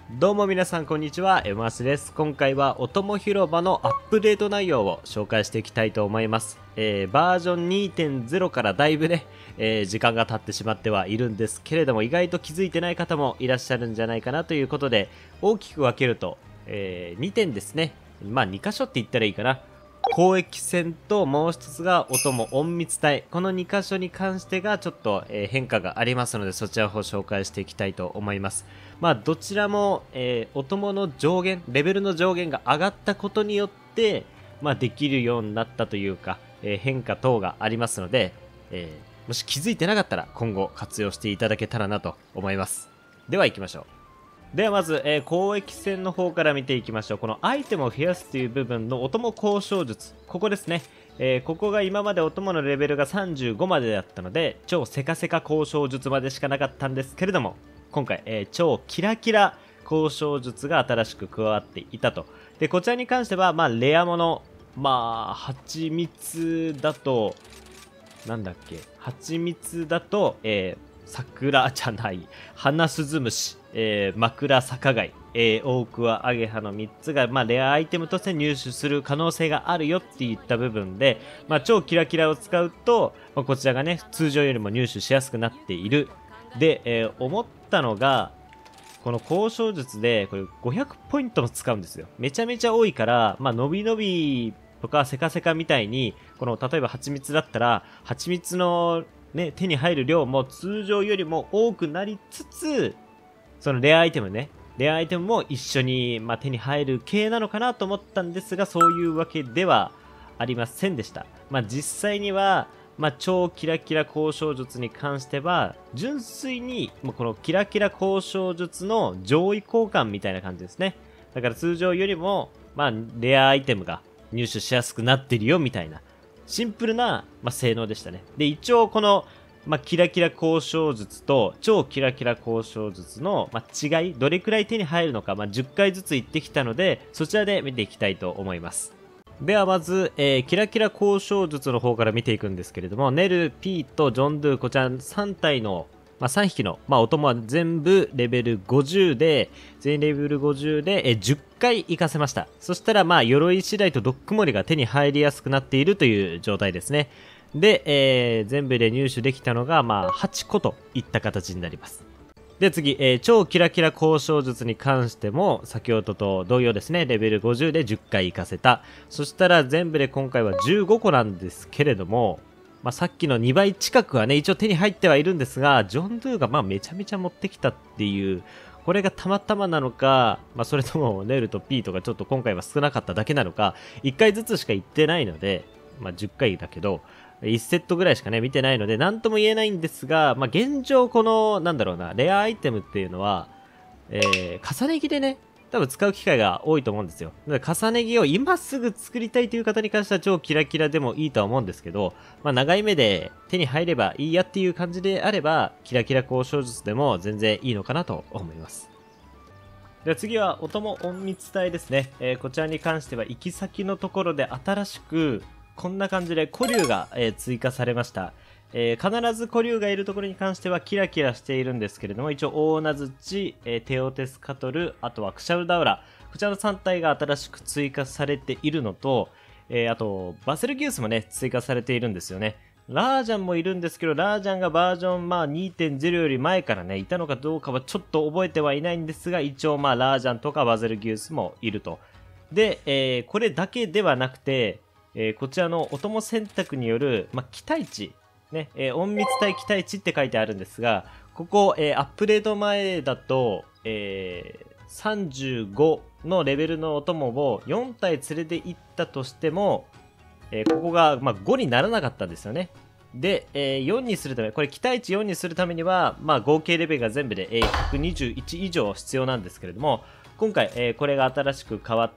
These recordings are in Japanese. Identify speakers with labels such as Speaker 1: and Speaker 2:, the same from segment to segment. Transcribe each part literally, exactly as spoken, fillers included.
Speaker 1: どうも皆さんこんにちは、エマスです。今回はおとも広場のアップデート内容を紹介していきたいと思います。えー、バージョン にてんゼロ からだいぶね、えー、時間が経ってしまってはいるんですけれども、意外と気づいてない方もいらっしゃるんじゃないかなということで、大きく分けると、えー、にてんですね。まあに箇所って言ったらいいかな。交易線ともう一つがお供隠密隊、このに箇所に関してがちょっと、えー、変化がありますので、そちらを紹介していきたいと思います。まあどちらも、えー、お供の上限レベルの上限が上がったことによって、まあ、できるようになったというか、えー、変化等がありますので、えー、もし気づいてなかったら今後活用していただけたらなと思います。では行きましょう。ではまず、えー、交易線の方から見ていきましょう。このアイテムを増やすという部分のお供交渉術、ここですね。えー、ここが今までお供のレベルがさんじゅうごまでだったので、超セカセカ交渉術までしかなかったんですけれども、今回、えー、超キラキラ交渉術が新しく加わっていたと。でこちらに関しては、まあ、レアもの、まあ蜂蜜だとなんだっけ蜂蜜だと、えー桜じゃない、花鈴虫、えー、枕坂貝、えー、大桑アゲハのみっつが、まあ、レアアイテムとして入手する可能性があるよっていった部分で、まあ、超キラキラを使うと、まあ、こちらがね通常よりも入手しやすくなっている。で、えー、思ったのがこの交渉術でこれごひゃくポイントも使うんですよ。めちゃめちゃ多いから、まあ、のびのびとかセカセカみたいに、この例えば蜂蜜だったら蜂蜜のね、手に入る量も通常よりも多くなりつつ、そのレアアイテムね、レアアイテムも一緒に、まあ、手に入る系なのかなと思ったんですが、そういうわけではありませんでした。まあ、実際には、まあ、超キラキラ交渉術に関しては、純粋に、まあ、このキラキラ交渉術の上位交換みたいな感じですね。だから通常よりも、まあ、レアアイテムが入手しやすくなってるよみたいな。シンプルな、まあ、性能でしたね。で、一応この、まあ、キラキラ交渉術と超キラキラ交渉術の、まあ、違い、どれくらい手に入るのか、まあ、じゅっかいずつ言ってきたので、そちらで見ていきたいと思います。ではまず、えー、キラキラ交渉術の方から見ていくんですけれども、ネル、ピーとジョンドゥ、こちらさん体の、まあ、さん匹の、まあ、お供は全部レベルごじゅうで、全員レベルごじゅうで、えじゅっかい行かせました。そしたら、まあ、鎧次第とドックモリが手に入りやすくなっているという状態ですね。で、えー、全部で入手できたのが、まあ、はちこといった形になります。で、次、えー、超キラキラ交渉術に関しても、先ほどと同様ですね、レベルごじゅうでじゅっかい行かせた。そしたら、全部で今回はじゅうごこなんですけれども、まあ、さっきのにばい近くはね、一応手に入ってはいるんですが、ジョンドゥがまあめちゃめちゃ持ってきたっていう、これがたまたまなのか、まあ、それともネルと P とかちょっと今回は少なかっただけなのか、いっかいずつしか行ってないので、まあ、じゅっかいだけど、いちセットぐらいしかね、見てないので、なんとも言えないんですが、まあ、現状この、なんだろうな、レアアイテムっていうのは、えー、重ね着でね、多分使う機会が多いと思うんですよ。だから重ね着を今すぐ作りたいという方に関しては超キラキラでもいいとは思うんですけど、まあ、長い目で手に入ればいいやっていう感じであれば、キラキラ交渉術でも全然いいのかなと思います。では次は、お供隠密隊ですね。えー、こちらに関しては行き先のところで新しく、こんな感じで古竜が、えー、追加されました。えー、必ず古竜がいるところに関してはキラキラしているんですけれども、一応大名槌、えー、テオテスカトル、あとはクシャルダウラ、こちらのさん体が新しく追加されているのと、えー、あとバセルギウスもね追加されているんですよね。ラージャンもいるんですけど、ラージャンがバージョン、まあ、にてんゼロ より前からねいたのかどうかはちょっと覚えてはいないんですが、一応まあラージャンとかバゼルギウスもいると。で、えー、これだけではなくて、えー、こちらのお供選択による、まあ、期待値ね、えー、隠密対期待値って書いてあるんですが、ここ、えー、アップデート前だと、えー、さんじゅうごのレベルのお供をよん体連れて行ったとしても、えー、ここが、まあ、ごにならなかったんですよね。で、えー、よんにするため、これ期待値よんにするためには、まあ、合計レベルが全部で、えー、ひゃくにじゅういち以上必要なんですけれども、今回、えー、これが新しく変わって、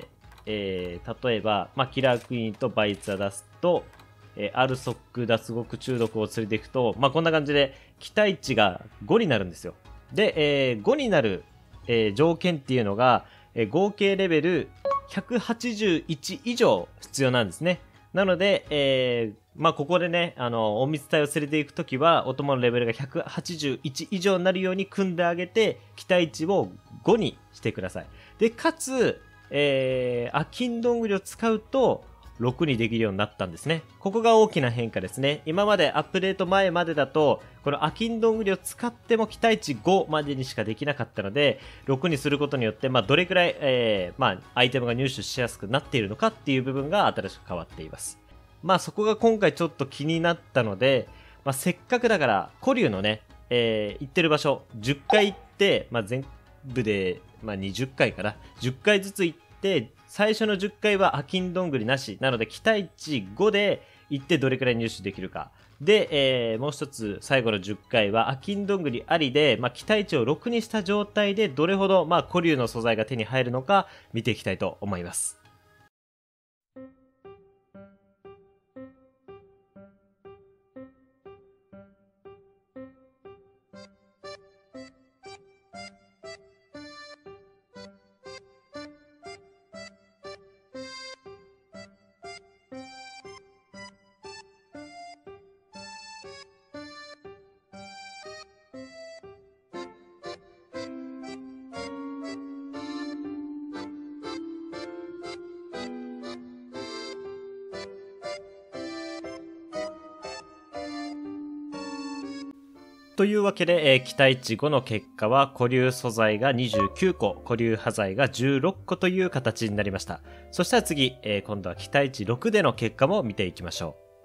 Speaker 1: えー、例えば、まあ、キラークイーンとバイツァ出すと、えー、アルソック脱獄中毒を連れていくと、まあ、こんな感じで期待値がごになるんですよ。で、えー、ごになる、えー、条件っていうのが、えー、合計レベルひゃくはちじゅういち以上必要なんですね。なので、えー、まあ、ここでね、あの、隠密隊を連れていくときは、お供のレベルがひゃくはちじゅういち以上になるように組んであげて、期待値をごにしてください。で、かつ、えー、アキンどんぐりを使うと、ろくにできるようになったんですね。ここが大きな変化ですね。今までアップデート前までだと、このアキンどんぐりを使っても期待値ごまでにしかできなかったので、ろくにすることによって、まあ、どれくらい、えー、まあ、アイテムが入手しやすくなっているのかっていう部分が新しく変わっています。まあ、そこが今回ちょっと気になったので、まあ、せっかくだから、古竜のね、えー、行ってる場所、じゅっかい行って、まあ、全部で、まあ、にじゅっかいかな。じゅっかいずつ行って、最初のじゅっかいはアキンどんぐりなし。なので、期待値ごで行ってどれくらい入手できるか。で、えー、もう一つ、最後のじゅっかいはアキンどんぐりありで、まあ、期待値をろくにした状態で、どれほど、まあ、古竜の素材が手に入るのか、見ていきたいと思います。というわけで、えー、期待値ごの結果は古竜素材がにじゅうきゅうこ、古竜端材がじゅうろっこという形になりました。そしたら次、えー、今度は期待値ろくでの結果も見ていきましょう。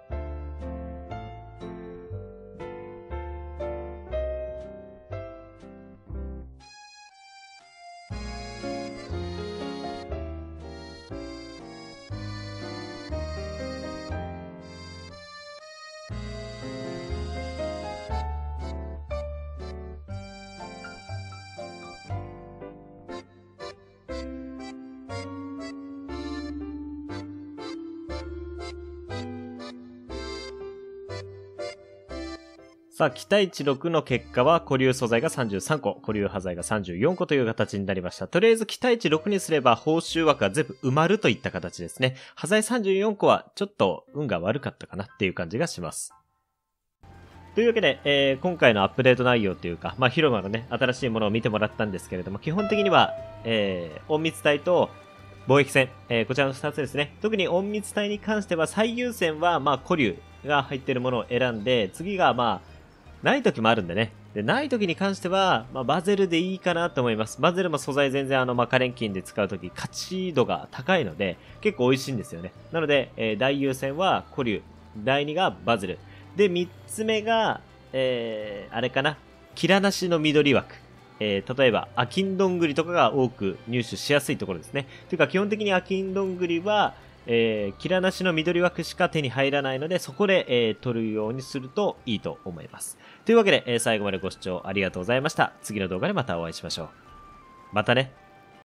Speaker 1: さあ、期待値ろくの結果は、古竜素材がさんじゅうさんこ、古竜端材がさんじゅうよんこという形になりました。とりあえず期待値ろくにすれば、報酬枠が全部埋まるといった形ですね。端材さんじゅうよんこは、ちょっと運が悪かったかなっていう感じがします。というわけで、えー、今回のアップデート内容というか、まあ、広間のね、新しいものを見てもらったんですけれども、基本的には、えー、隠密隊と、貿易戦、えー、こちらのふたつですね。特に隠密隊に関しては、最優先は、まあ、古竜が入っているものを選んで、次が、まあ、ない時もあるんでね。で、ない時に関しては、まあ、バゼルでいいかなと思います。バゼルも素材全然あの、マカレンキンで使う時、価値度が高いので、結構美味しいんですよね。なので、えー、大優先は古竜。だいにがバゼル。で、みっつめが、えー、あれかな。キラなしの緑枠。えー、例えば、アキンどんぐりとかが多く入手しやすいところですね。というか、基本的にアキンどんぐりは、えー、キラなしの緑枠しか手に入らないので、そこで、えー、取るようにするといいと思います。というわけで、えー、最後までご視聴ありがとうございました。次の動画でまたお会いしましょう。またね。